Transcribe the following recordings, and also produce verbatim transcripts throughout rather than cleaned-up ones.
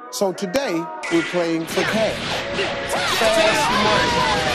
So today, we're playing for cash. Fast money.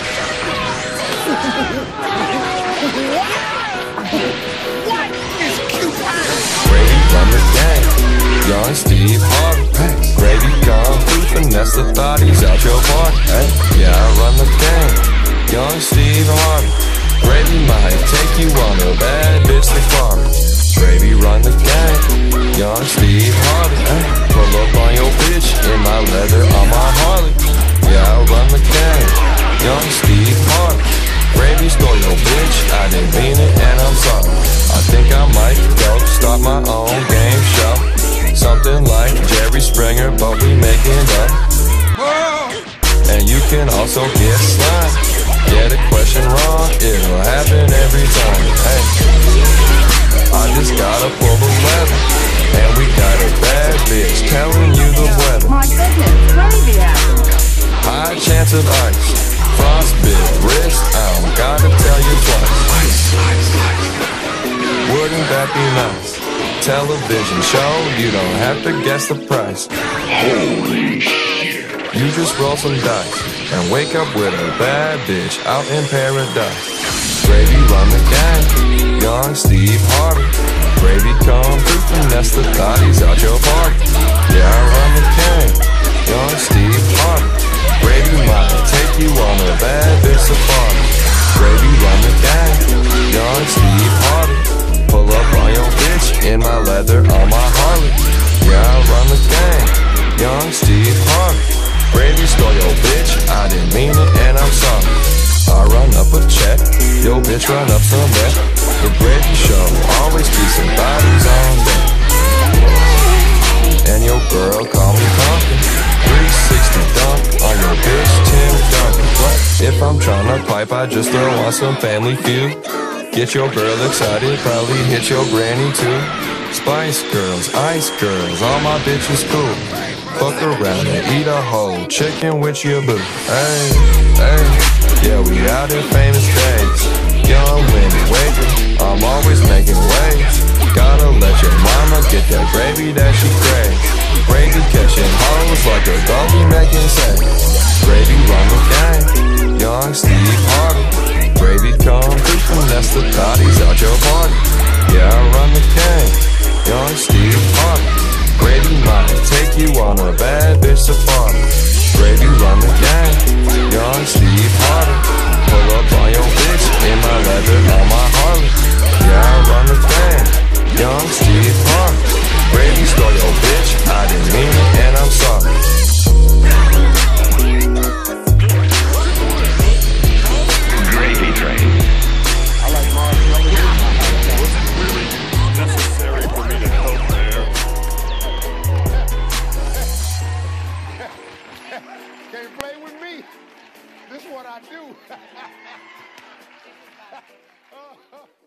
What is coupon? Gravy from the gang, young Steve Harvey. Gravy come through, finesse the thotties out your party. Hey, yeah, I run the gang, young Steve Harvey. Gravy might take you on a bad bitch safari. Gravy run the gang, young Steve Harvey. Hey, pull up on your bitch in my leather on my Harley. Yeah, I run the gang, young Steve Harvey. Gravy stole your bitch, I didn't mean it and I'm sorry. I think I might go start my own game show. Something like Jerry Springer, but we making up. And you can also get slime. Get a question wrong, it'll happen every time. Hey, I just gotta pull the lever, and we got a bad bitch telling you the weather. My goodness, Gravy out. High chance of ice, frostbit wrist, I don't gotta tell you twice. Wouldn't that be nice? Television show, you don't have to guess the price. Holy shit. You just roll some dice and wake up with a bad bitch out in paradise. Gravy run the gang, young Steve Harvey. Gravy come through, finesse the thotties out your party. Yeah, I run the gang, young Steve Harvey. Gravy might take you on a bad bitch safari. Gravy run the gang, young Steve Harvey. Pull up on your bitch in my leather on my Harley. Yeah, I run the gang, young Steve Harvey. Gravy stole your bitch, I didn't mean it and I'm sorry. I run up a check, your bitch run up some wet. The Gravy show, always decent bodies on deck. And your girl call me Pumpkin, three sixty dunk on your bitch, Tim Duncan. If I'm tryna pipe, I just throw on some Family Feud. Get your girl excited, probably hit your granny too. Spice Girls, Ice Girls, all my bitches cool. Fuck around and eat a whole chicken with your boo. Hey, hey, yeah, we out in famous days. Young Winnie Waker, I'm always making waves. Gotta let your mama get that gravy that she craves. Gravy catching hoes like a doggy making saves. Gravy run the gang, young Steve Harvey. Gravy come through, finesse the thotties out your party. Yeah, I run the gang, young Steve Harvey. Gravy might take you on a bad bitch safari. Gravy run the gang, young Steve Harvey. Pull up on your bitch in my leather on my Harley. Yeah, I run the gang, young Steve Harvey. Gravy stole your bitch, I didn't mean it and I'm sorry. Gravy train. I like Marvin. Was it really necessary for me to help there? Can't play with me. This is what I do.